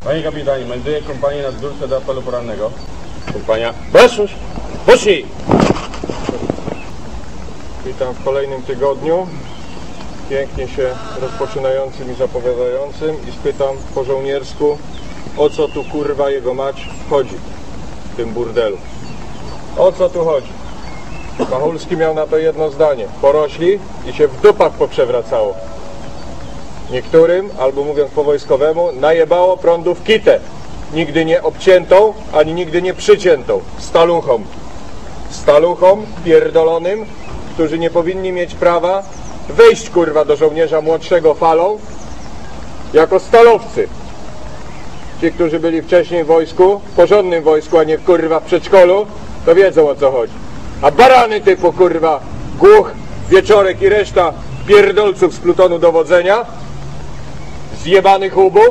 Panie kapitanie, melduję kompanię na zbiórce do apelu porannego. Kompania... Proszę! Pocznij! Witam w kolejnym tygodniu, pięknie się rozpoczynającym i zapowiadającym, i spytam po żołniersku, o co tu kurwa jego mać chodzi w tym burdelu. O co tu chodzi? Machulski miał na to jedno zdanie. Porośli i się w dupach poprzewracało. Niektórym, albo mówiąc po wojskowemu, najebało prądu w kitę. Nigdy nie obciętą, ani nigdy nie przyciętą. Staluchom. Staluchom pierdolonym, którzy nie powinni mieć prawa wejść kurwa do żołnierza młodszego falą jako stalowcy. Ci, którzy byli wcześniej w wojsku, w porządnym wojsku, a nie kurwa w przedszkolu, to wiedzą, o co chodzi. A barany typu kurwa Głuch, Wieczorek i reszta pierdolców z plutonu dowodzenia, zjebanych łubów,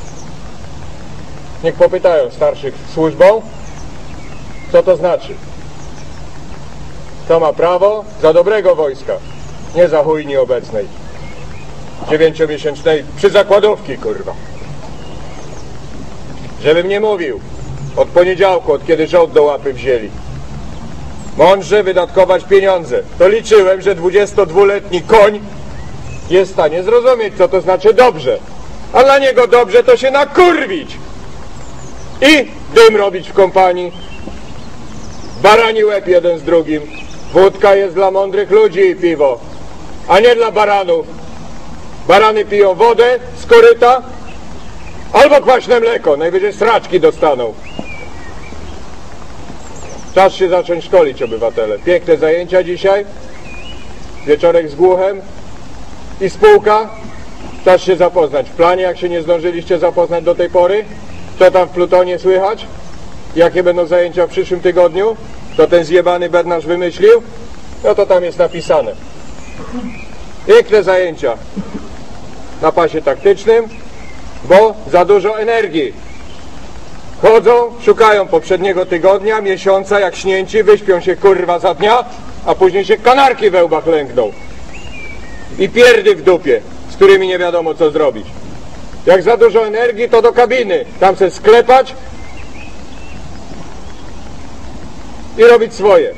niech popytają starszych służbą, co to znaczy. Kto ma prawo za dobrego wojska, nie za chujni obecnej 9-miesięcznej przyzakładówki kurwa. Żebym nie mówił od poniedziałku, od kiedy rząd do łapy wzięli, mądrze wydatkować pieniądze. To liczyłem, że 22-letni koń jest w stanie zrozumieć, co to znaczy dobrze. A dla niego dobrze to się nakurwić i dym robić w kompanii. Barani łeb jeden z drugim. Wódka jest dla mądrych ludzi i piwo, a nie dla baranów. Barany piją wodę z koryta albo kwaśne mleko, najwyżej sraczki dostaną. Czas się zacząć szkolić, obywatele. Piękne zajęcia dzisiaj. Wieczorek z Głuchem i spółka. Czas się zapoznać. W planie, jak się nie zdążyliście zapoznać do tej pory, co tam w plutonie słychać, jakie będą zajęcia w przyszłym tygodniu, to ten zjebany Bednarz wymyślił, no to tam jest napisane. Piękne zajęcia na pasie taktycznym, bo za dużo energii. Chodzą, szukają poprzedniego tygodnia, miesiąca, jak śnięci, wyśpią się kurwa za dnia, a później się kanarki we łbach lękną. I pierdy w dupie, z którymi nie wiadomo co zrobić. Jak za dużo energii, to do kabiny, tam se sklepać i robić swoje.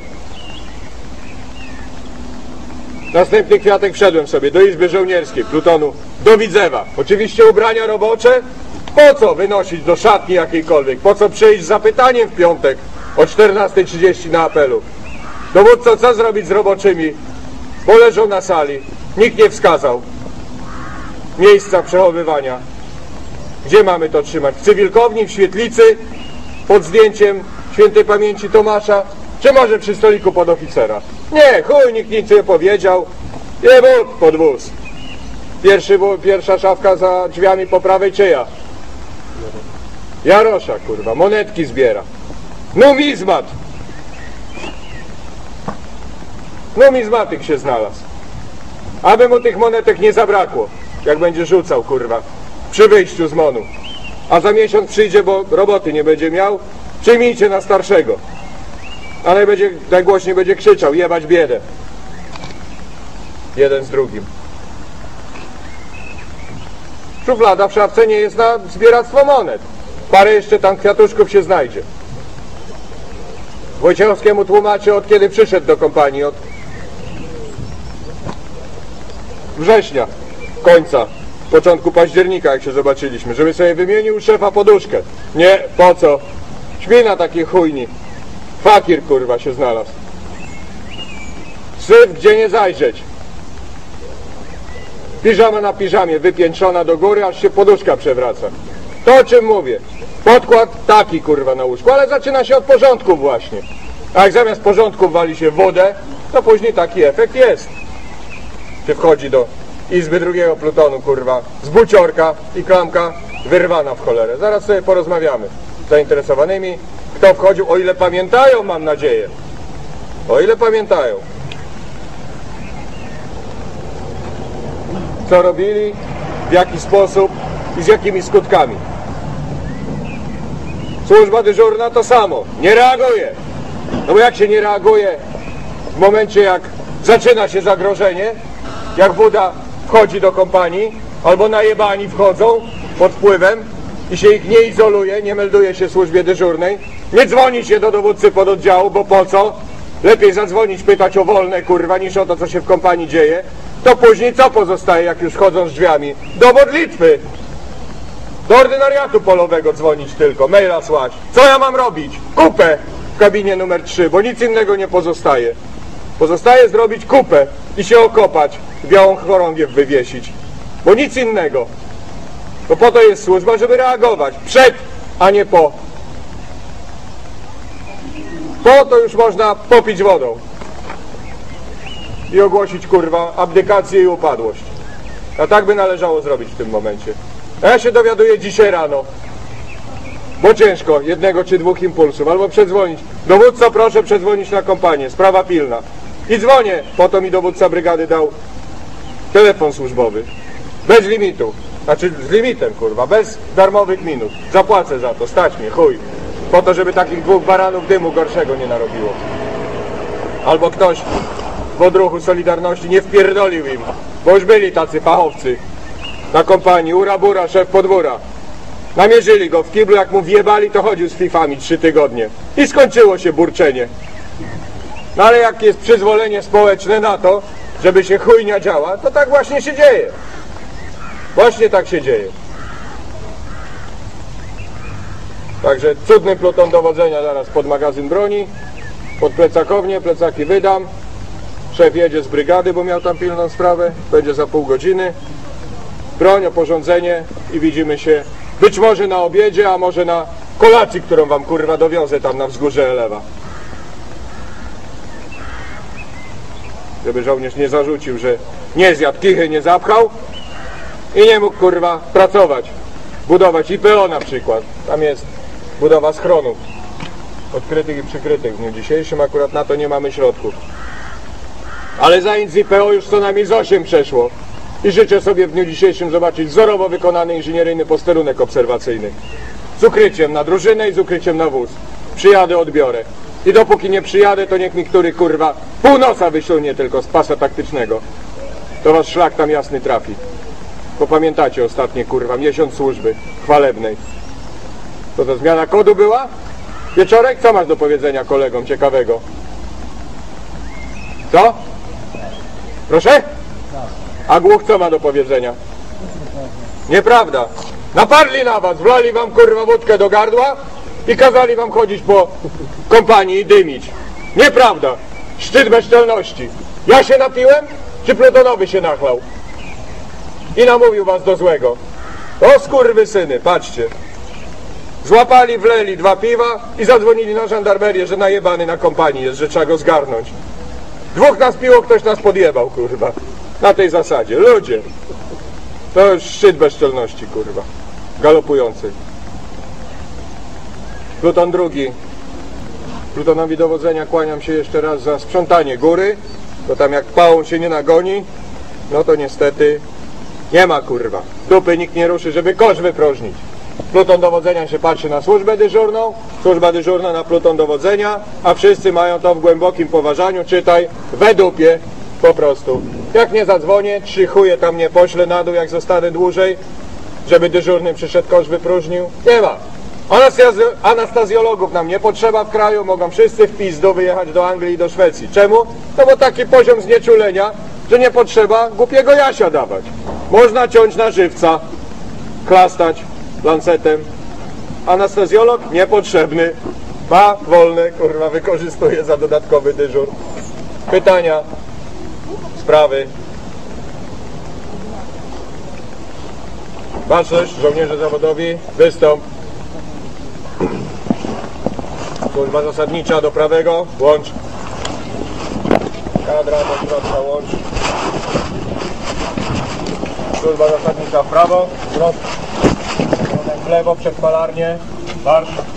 Następny kwiatek wszedłem sobie do Izby Żołnierskiej, plutonu, do Widzewa. Oczywiście ubrania robocze. Po co wynosić do szatni jakiejkolwiek? Po co przyjść z zapytaniem w piątek o 14:30 na apelu? Dowódco, co zrobić z roboczymi? Bo leżą na sali. Nikt nie wskazał miejsca przechowywania. Gdzie mamy to trzymać? W cywilkowni, w świetlicy, pod zdjęciem świętej pamięci Tomasza? Czy może przy stoliku podoficera? Nie, chuj, nikt nic nie powiedział. Nie Bóg pod wóz. Pierwsza szafka za drzwiami po prawej czyja? Jarosza, kurwa, monetki zbiera. Numizmat! Numizmatyk się znalazł. Aby mu tych monetek nie zabrakło, jak będzie rzucał, kurwa, przy wyjściu z MON-u. A za miesiąc przyjdzie, bo roboty nie będzie miał, przyjmijcie na starszego. A najgłośniej będzie krzyczał, jebać biedę. Jeden z drugim. Szuflada w szafce nie jest na zbieractwo monet. Parę jeszcze tam kwiatuszków się znajdzie. Wojciechowskiemu tłumaczę, od kiedy przyszedł do kompanii. Od września, końca, początku października, jak się zobaczyliśmy, żeby sobie wymienił szefa poduszkę. Nie, po co? Śpi na takiej chujni. Fakir, kurwa, się znalazł. Syf, gdzie nie zajrzeć. Piżama na piżamie, wypiętrzona do góry, aż się poduszka przewraca. To, o czym mówię. Podkład taki, kurwa, na łóżku, ale zaczyna się od porządków właśnie. A jak zamiast porządków wali się wodę, to później taki efekt jest. Się wchodzi do izby drugiego plutonu, kurwa, z buciorka i klamka wyrwana w cholerę. Zaraz sobie porozmawiamy z zainteresowanymi, kto wchodził, o ile pamiętają, mam nadzieję. O ile pamiętają. Co robili, w jaki sposób i z jakimi skutkami. Służba dyżurna to samo. Nie reaguje. No bo jak się nie reaguje w momencie, jak zaczyna się zagrożenie, jak woda wchodzi do kompanii, albo najebani wchodzą pod wpływem i się ich nie izoluje, nie melduje się służbie dyżurnej, nie dzwoni się do dowódcy pododdziału, bo po co? Lepiej zadzwonić, pytać o wolne, kurwa, niż o to, co się w kompanii dzieje. To później co pozostaje, jak już chodzą z drzwiami? Do modlitwy! Do ordynariatu polowego dzwonić tylko, maila słać. Co ja mam robić? Kupę w kabinie numer 3, bo nic innego nie pozostaje. Pozostaje zrobić kupę i się okopać, białą chorągiew wywiesić. Bo nic innego. Bo po to jest służba, żeby reagować. Przed, a nie po. Po to już można popić wodą. I ogłosić, kurwa, abdykację i upadłość. A tak by należało zrobić w tym momencie. A ja się dowiaduję dzisiaj rano. Bo ciężko, jednego czy dwóch impulsów. Albo przedzwonić. Dowódco, proszę przedzwonić na kompanię. Sprawa pilna. I dzwonię. Po to mi dowódca brygady dał telefon służbowy. Bez limitu. Znaczy z limitem, kurwa. Bez darmowych minut. Zapłacę za to. Stać mnie, chuj. Po to, żeby takich dwóch baranów dymu gorszego nie narobiło. Albo ktoś w odruchu Solidarności nie wpierdolił im. Bo już byli tacy fachowcy. Na kompanii. Ura bura, szef podwóra. Namierzyli go w kiblu, jak mu wjebali, to chodził z fifami 3 tygodnie. I skończyło się burczenie. No ale jak jest przyzwolenie społeczne na to, żeby się chujnia działa, to tak właśnie się dzieje. Właśnie tak się dzieje. Także cudny pluton dowodzenia zaraz pod magazyn broni, pod plecakownię, plecaki wydam. Szef jedzie z brygady, bo miał tam pilną sprawę, będzie za pół godziny. Broń, oporządzenie i widzimy się być może na obiedzie, a może na kolacji, którą wam kurwa dowiozę tam na wzgórze Elewa. Żeby żołnierz nie zarzucił, że nie zjadł, kichy nie zapchał i nie mógł kurwa pracować, budować IPO na przykład. Tam jest budowa schronów odkrytych i przykrytych w dniu dzisiejszym, akurat na to nie mamy środków. Ale zajęć z IPO już co najmniej z 8 przeszło. I życzę sobie w dniu dzisiejszym zobaczyć wzorowo wykonany inżynieryjny posterunek obserwacyjny. Z ukryciem na drużynę i z ukryciem na wóz. Przyjadę, odbiorę. I dopóki nie przyjadę, to niech mi który kurwa północa wysunie tylko z pasa taktycznego. To was szlak tam jasny trafi. Bo pamiętacie ostatnie kurwa miesiąc służby chwalebnej. To zmiana kodu była? Wieczorek? Co masz do powiedzenia kolegom ciekawego? Co? Proszę? A Głuch co ma do powiedzenia? Nieprawda. Napadli na was, wlali wam kurwa wódkę do gardła i kazali wam chodzić po kompanii i dymić. Nieprawda. Szczyt bezczelności. Ja się napiłem, czy plutonowy się nachlał? I namówił was do złego. O skurwysyny, patrzcie. Złapali, wleli 2 piwa i zadzwonili na żandarmerię, że najebany na kompanii jest, że trzeba go zgarnąć. 2 nas piło, ktoś nas podjebał, kurwa. Na tej zasadzie. Ludzie. To już szczyt bezczelności, kurwa. Galopujący. Pluton drugi. Plutonowi dowodzenia kłaniam się jeszcze raz za sprzątanie góry, bo tam jak pałą się nie nagoni, no to niestety nie ma, kurwa. Dupy nikt nie ruszy, żeby kosz wypróżnić. Pluton dowodzenia się patrzy na służbę dyżurną, służba dyżurna na pluton dowodzenia, a wszyscy mają to w głębokim poważaniu, czytaj, we dupie, po prostu. Jak nie zadzwonię, 3 chuje tam nie poślę na dół, jak zostanę dłużej, żeby dyżurny przyszedł, kosz wypróżnił. Nie ma. Anastazjologów nam nie potrzeba w kraju, mogą wszyscy w pizdu wyjechać do Anglii i do Szwecji. Czemu? No bo taki poziom znieczulenia, że nie potrzeba głupiego jasia dawać. Można ciąć na żywca, klastać lancetem. Anestezjolog niepotrzebny. Ma wolne, kurwa, wykorzystuje za dodatkowy dyżur. Pytania, sprawy. Baczność, żołnierze zawodowi, wystąp. Służba zasadnicza do prawego, łącz. Kadra do środka, łącz. Służba zasadnicza w prawo, zwrot. W lewo, przed malarnię, marsz.